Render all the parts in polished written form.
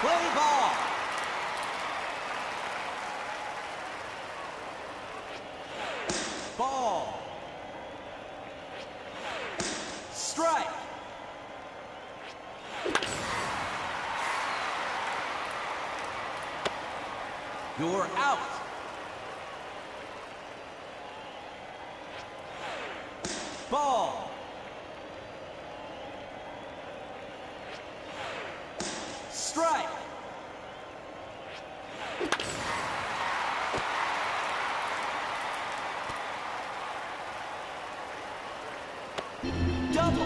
Play ball. Ball. Strike. You're out. Ball. Strike. Double.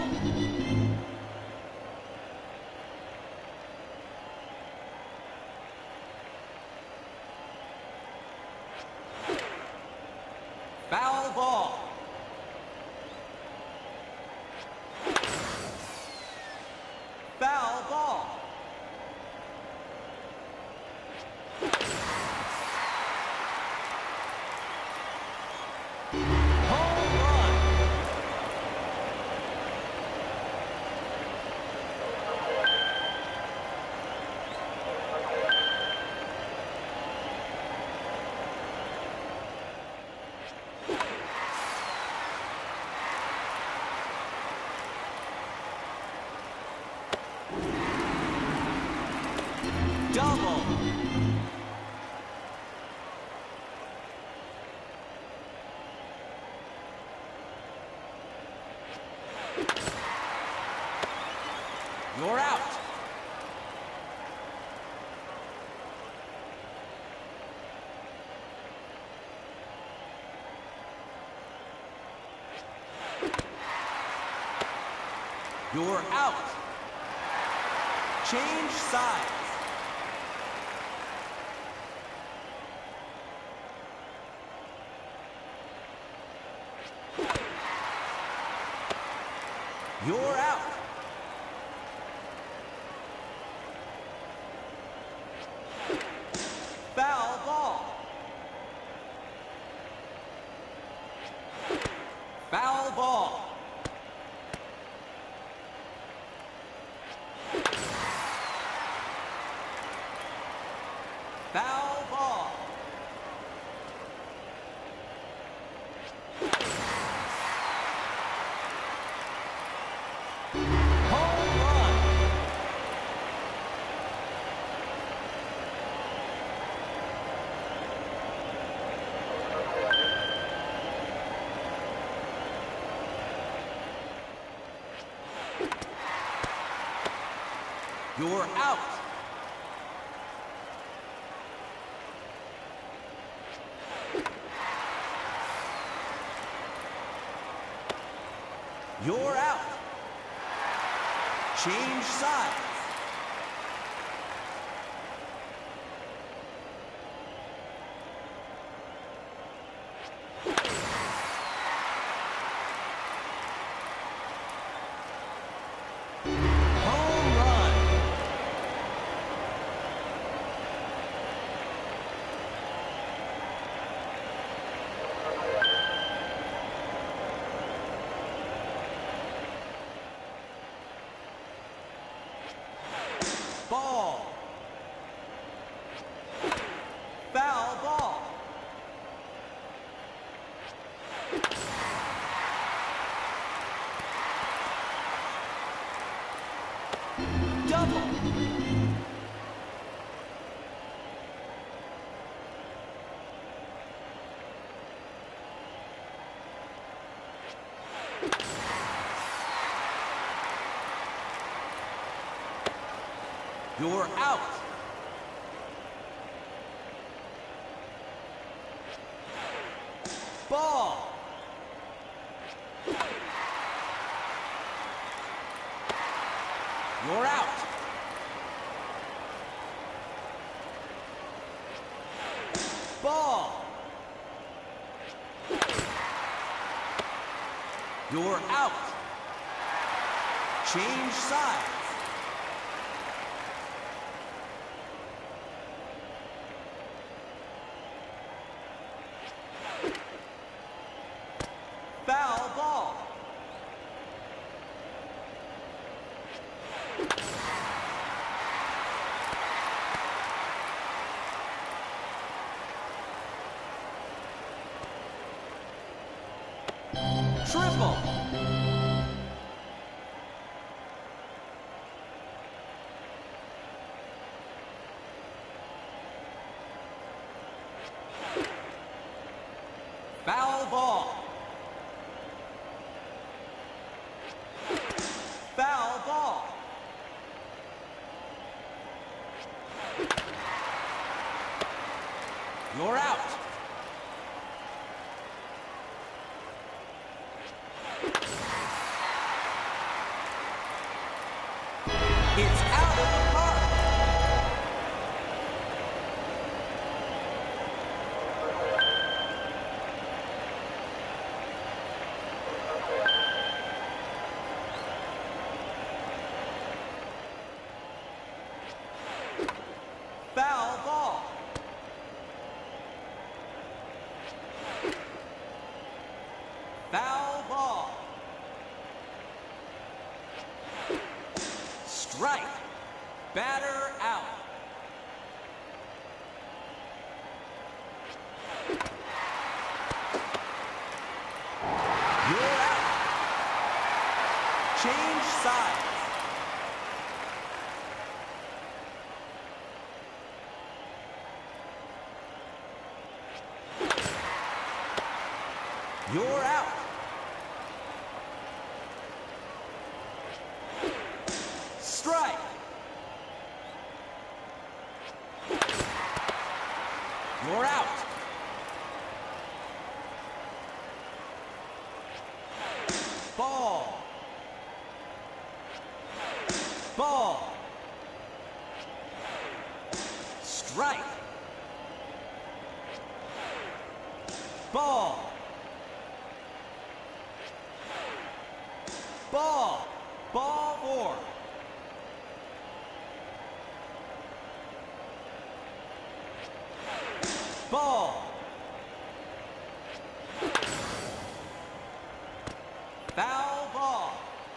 Foul ball. Foul ball. Home run. Double. You're out. You're out. Change sides. You're out. Foul ball. Foul ball. Foul ball. Home run. You're out. You're out. Change sides. Home run. Ball. Foul ball. Double. You're out. Ball. You're out. Ball. You're out. Change sides. Foul ball. Triple. Foul ball. Foul ball. You're out. It's out of the park. Foul ball. Foul ball. Strike. Batter out. You're out. Change sides. You're out. Strike. You're out. Ball. Ball. Strike. Ball. Ball. Ball four. Ball. Foul ball.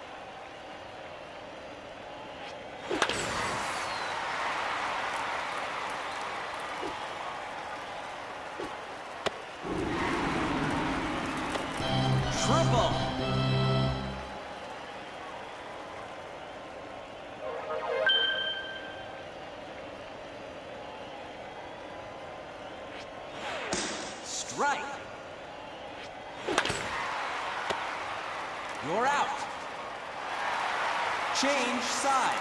Triple. Strike. You're out. Change sides.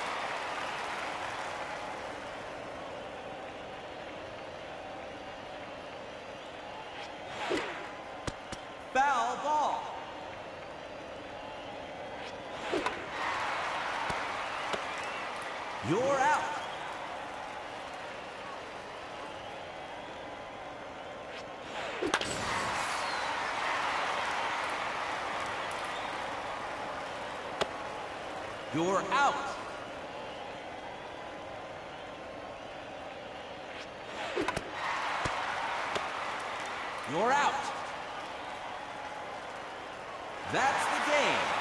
Foul ball. You're out. You're out. You're out. That's the game.